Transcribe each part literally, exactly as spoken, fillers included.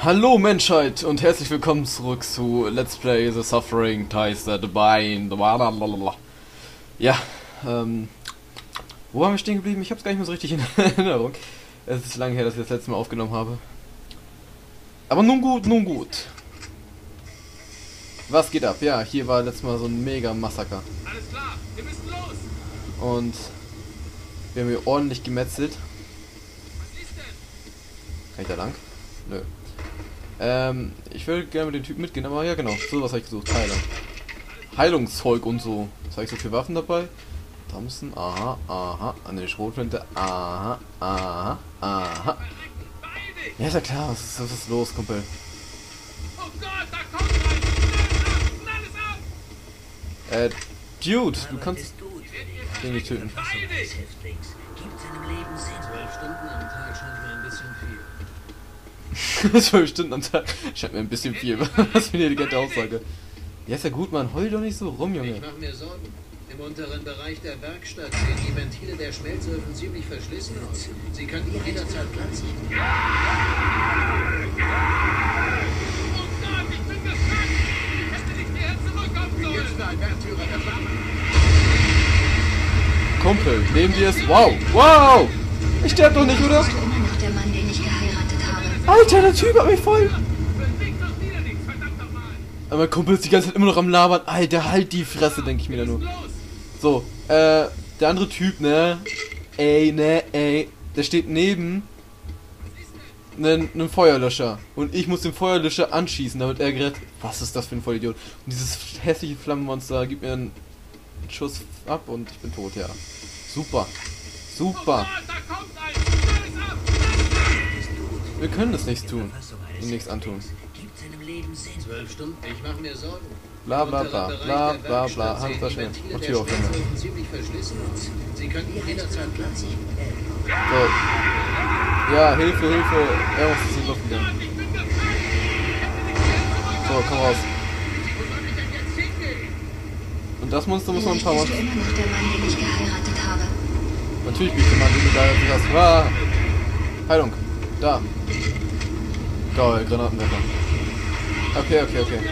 Hallo Menschheit und herzlich willkommen zurück zu Let's Play The Suffering Ties the Divine. Ja, ähm, wo haben wir stehen geblieben? Ich hab's gar nicht mehr so richtig in Erinnerung. Es ist lange her, dass ich das letzte Mal aufgenommen habe. Aber nun gut, nun gut. Was geht ab? Ja, hier war letztes Mal so ein mega Massaker. Alles klar, wir müssen los! Und wir haben hier ordentlich gemetzelt. Was ist denn? Kann ich da lang? Nö. Ähm, ich würde gerne mit dem Typen mitgehen, aber ja genau, sowas habe ich gesucht. Heiler. Heilungszeug und so. Was habe ich so für Waffen dabei? Thompson, aha, aha. An der Schrotflinte, aha, aha, aha. Ja, ist ja klar, was ist, was ist los, Kumpel? Oh Gott, da kommt ein! Schnell ab! Schnell ab! Äh, Dude, du kannst den nicht töten. Eilig! Zwölf Stunden am Tag scheint mir ein bisschen viel. Zwölf Stunden am Tag scheint mir ein bisschen viel. Was für eine elegante Aussage. Ja, ist ja gut, Mann. Heul doch nicht so rum, Junge. Ich mache mir Sorgen. Im unteren Bereich der Werkstatt sehen die Ventile der Schmelzöfen ziemlich verschlissen aus. Sie könnten jederzeit platzen. Oh Gott, ich bin gefangen! Ich hätte nicht hierher zurückkommen sollen! Jetzt ein Märtyrer der Flamme. Kumpel, nehmen die es. Wow, wow! Ich sterb doch nicht, oder? Bist du immer noch der Mann, den ich geheiratet habe? Alter, der Typ hat mich voll. Bewegt doch wieder nichts, verdammt nochmal! Aber mein Kumpel ist die ganze Zeit immer noch am Labern. Alter, halt die Fresse, denke ich mir da nur. Los! So, äh, der andere Typ, ne? Ey, ne, ey. Der steht neben einem, einem Feuerlöscher. Und ich muss den Feuerlöscher anschießen, damit er gerät. Was ist das für ein Vollidiot? Und dieses hässliche Flammenmonster gibt mir einen Schuss ab und ich bin tot, ja. Super. Oh Super. Gott, da kommt ein! Schnell ab! Wir können es nichts tun. Ihm nichts antun. Zwölf Stunden? Ich mache mir Sorgen. Bla Im bla unteren bla Bereich bla der bla bla. Werkstatt sehen die Handtasche Ventile und der Tür aufhängen. Schmelzöfen ziemlich verschlissen aus. Sie könnten jederzeit platzen. So. Ja, Hilfe, Hilfe. Er muss es in die Luft gehen. Ich bin gefangen! Ich hätte nicht hierher zurückkommen So, komm raus. Wo soll ich denn jetzt hingehen? Und das Monster muss man ein paar Mal. Bist du immer noch der Mann, den ich geheiratet habe? Natürlich bin ich der Mann, den du da jetzt hast. Ah. Heilung. Da. Geil, Granatenwerfer. Okay, okay, okay.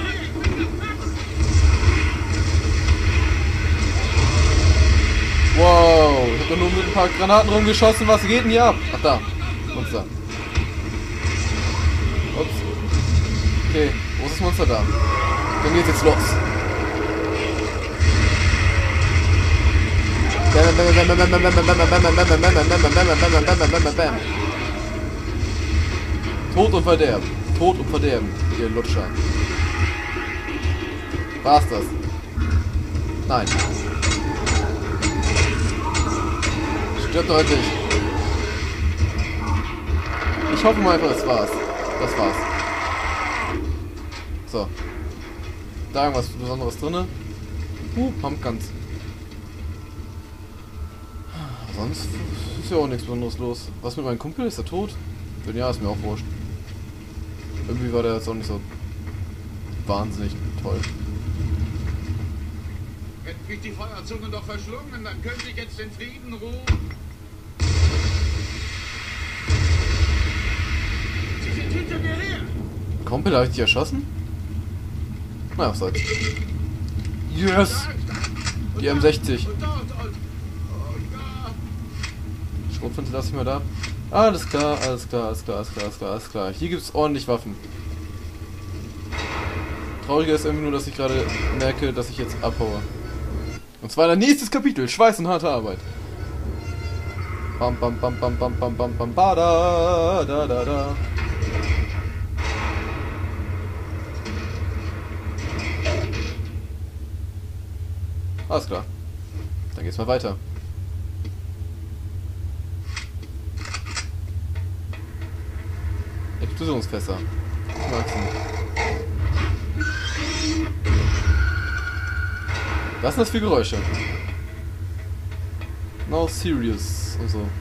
Wow, ich hab doch nur mit ein paar Granaten rumgeschossen. Was geht denn hier ab? Ach da. Monster. Ups. Okay, wo ist das Monster da? Dann geht's jetzt los. Bam, bam, bam, bam, bam, bam, bam, bam, bam, bam, bam, bam, bam, bam, bam, bam, bam, bam, bam. Tod und Verderben. Tod und Verderben, ihr Lutscher. War's das? Nein. Stirbt doch endlich. Ich hoffe mal einfach, es war's. Das war's. So. Da irgendwas Besonderes drinne? Uh, Pumpguns. Sonst ist ja auch nichts Besonderes los. Was mit meinem Kumpel? Ist er tot? Wenn ja, ist mir auch wurscht. Irgendwie war der jetzt auch nicht so wahnsinnig toll. Hätten mich die Feuerzungen doch verschlungen, dann könnte ich jetzt in Frieden ruhen. Sie sind hinter mir her! Kumpel, habe ich dich erschossen? Na, was soll's. Yes! Die M sechzig. Und dort und... Oh ja! Schrotflinte lasse ich mal da. Alles klar, alles klar, alles klar, alles klar, alles klar, alles klar. Hier gibt's ordentlich Waffen. Trauriger ist irgendwie nur, dass ich gerade merke, dass ich jetzt abhaue. Und zwar in der nächstes Kapitel, Schweiß und harte Arbeit. Bam bam bam bam bam bam bam bam ba da da da da. Alles klar. Dann geht's mal weiter. Explosionsfässer. Maxen. Was sind das für Geräusche? No serious und so.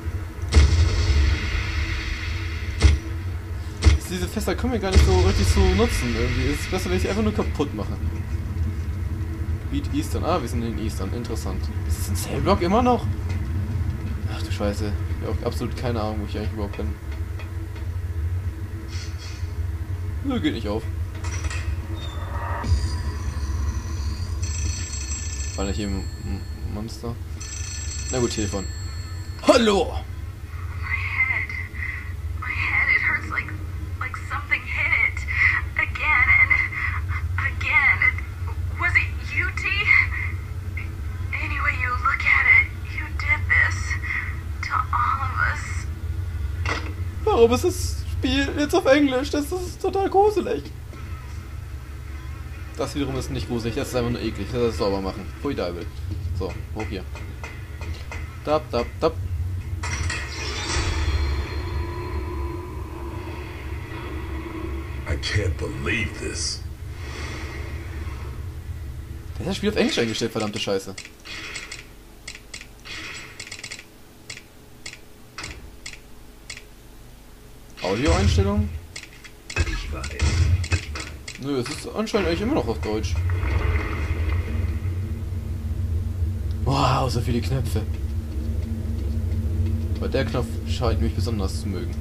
Diese Fässer können wir gar nicht so richtig so nutzen irgendwie. Es ist besser, wenn ich sie einfach nur kaputt mache. Gebiet Eastern. Ah, wir sind in Eastern. Interessant. Ist das ein Cellblock immer noch? Ach du Scheiße. Ich habe absolut keine Ahnung, wo ich eigentlich überhaupt bin. Nö, geht nicht auf. War nicht hier ein Monster? Na gut, Telefon. Hallo! My head. My head, it hurts like like something hit it. Again and again. It, was it you, T? Any way you look at it, you did this to all of us. Warum ist das Spiel jetzt auf Englisch? Das ist total gruselig. Das wiederum ist nicht gruselig, das ist einfach nur eklig. Das ist sauber machen. Pfui Deibel. So, hoch hier. Dab, dab, dab. I can't believe this. Der hat das Spiel auf Englisch eingestellt, verdammte Scheiße. Audioeinstellung? Ich weiß. Nö, es ist anscheinend eigentlich immer noch auf Deutsch. Wow, so viele Knöpfe. Aber der Knopf scheint mich besonders zu mögen.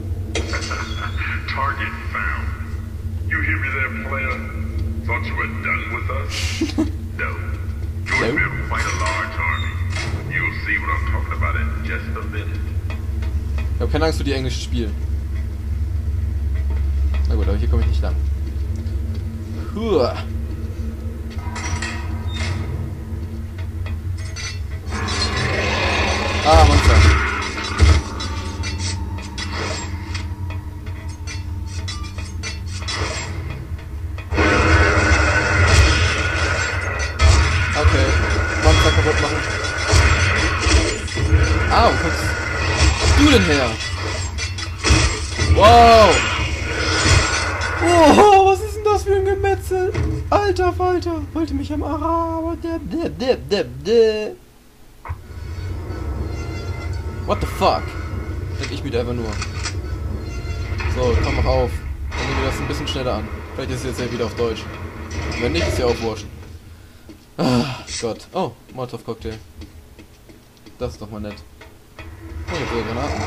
Target found. You hear me there, player? Thought you were done with us? No. Join me and fight a large army. You'll see what I'm talking about in just a minute. Ich habe keine Angst vor die englischen Spiele. Na gut, aber hier komme ich nicht lang. Huah. Ah, Monster. Okay, Monster kaputt machen. Ah, wo kommst du denn her? Wow! Oh, was ist denn das für ein Gemetzel? Alter Falter, wollte mich am Araber. What the fuck? Denk ich mir einfach nur. So, komm mach auf. Dann nehmen wir das ein bisschen schneller an. Vielleicht ist es jetzt ja wieder auf Deutsch. Wenn nicht, ist ja auch wurscht. Ah, Gott. Oh, Molotov-Cocktail. Das ist doch mal nett. Oh, jetzt wieder Granaten.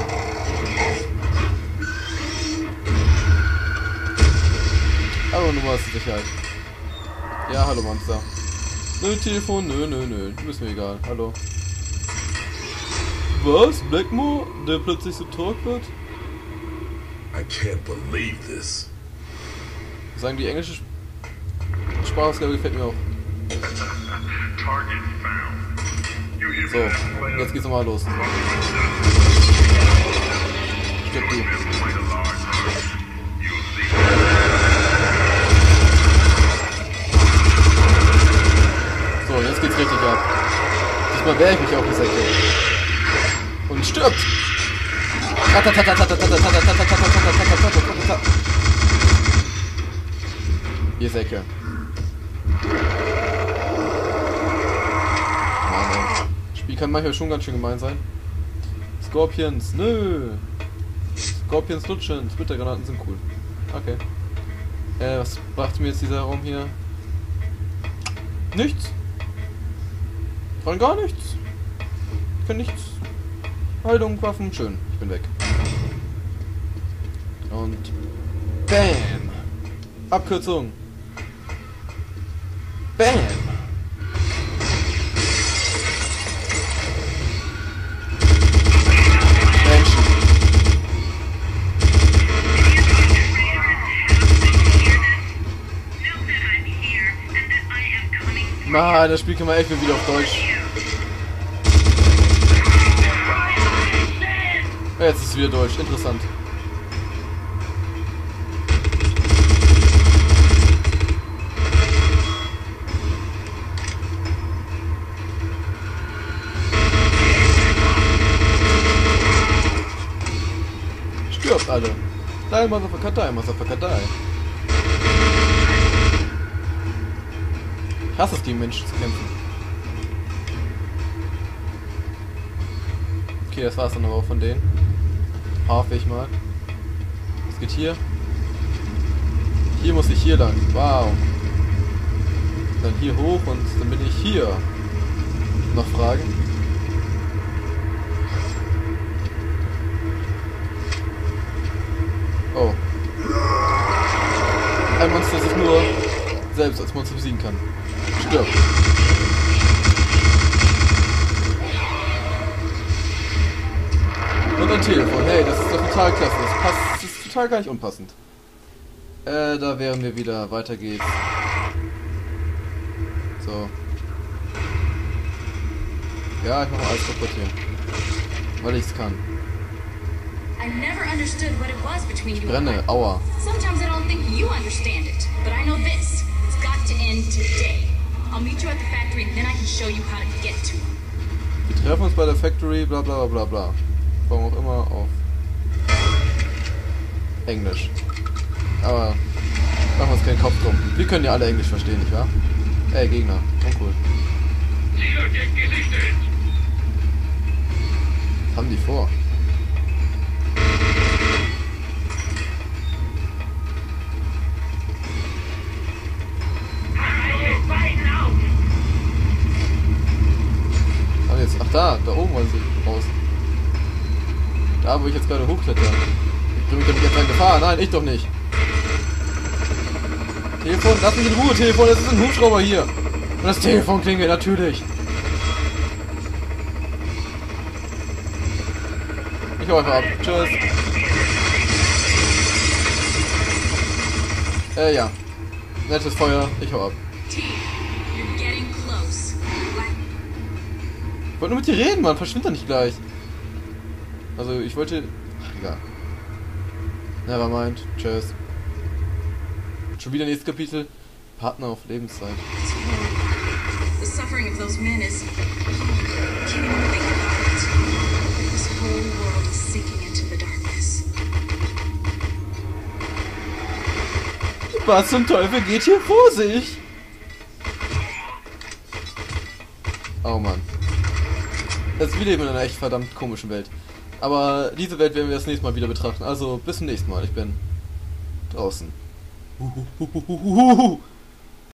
Aber nur mal zur Sicherheit. Ja, hallo Monster. Nö, Telefon, nö, nö, nö. Ist mir egal. Hallo. Was? Blackmore? Der plötzlich so talk wird? I can't believe this. Sagen die englische Sprachausgabe gefällt mir auch. Target found. You hear me So, there, player? jetzt geht's nochmal los. Stirb du. Fight a large army. You'll see. So, jetzt geht's richtig ab. Diesmal wehre ich mich auch die Säcke. Und stirbt! Ihr Säcke. Mann, ey. Das Spiel kann manchmal schon ganz schön gemein sein. Scorpions, nö! Scorpions lutschen, Splittergranaten sind cool. Okay. Äh, was brachte mir jetzt dieser Raum hier? Nichts. Von gar nichts. Ich kann nichts. Haltung, Waffen, schön. Ich bin weg. Und bam! Abkürzung. Bam! Menschen. Mann, das Spiel kann man echt wieder auf Deutsch. Ja, jetzt ist es wieder Deutsch. Interessant. Stirbt alle. Die Motherfucker, die Motherfucker, die. Ich hasse es, gegen Menschen zu kämpfen. Okay, das war's dann aber auch von denen. Hoffe ich mal. Was geht hier? Hier muss ich hier lang. Wow. Dann hier hoch und dann bin ich hier. Noch Fragen? Oh. ein Monster sich nur selbst als Monster besiegen kann. Stirb. Und ein Telefon. Hey, das ist doch total klasse. Das passt. Das ist total gar nicht unpassend. Äh, da wären wir wieder. Weiter geht's. So. Ja, ich mache alles kaputt hier. Weil ich's kann. I never understood what it was between you and Brenne. Michael. Aua. Sometimes I don't think you understand it, but I know this. It's got to end today. I'll meet you at the factory and then I can show you how to get to him. Wir treffen uns bei der Factory, bla bla bla bla. Warum auch immer auf Englisch. Aber machen wir uns keinen Kopf drum. Wir können ja alle Englisch verstehen, nicht wahr? Ey, Gegner. Uncool. Zielobjekt gesichtet! Was haben die vor? Ah, jetzt, ach da, da oben wollen sie raus. Da, wo ich jetzt gerade hochkletter. Ich bringe mich doch nicht jetzt in Gefahr. Nein, ich doch nicht. Telefon, lass mich in Ruhe, Telefon. Das ist ein Hubschrauber hier. Und das Telefon klingelt, natürlich. Ich hau einfach ab. Tschüss. Äh, ja. Nettes Feuer. Ich hau ab. T, you're getting close. What? Ich wollte nur mit dir reden, Mann. Verschwind doch nicht gleich. Also, ich wollte... Ach, egal. Nevermind. Tschüss. Schon wieder nächstes Kapitel. Partner auf Lebenszeit. It's horrible. The suffering of those men is... I can't even think about it. This whole world is sinking into the darkness. Was zum Teufel geht hier vor sich? Oh Mann. Also wir leben in einer echt verdammt komischen Welt. Aber diese Welt werden wir das nächste Mal wieder betrachten. Also bis zum nächsten Mal. Ich bin draußen. Huhuhuhuhuhu.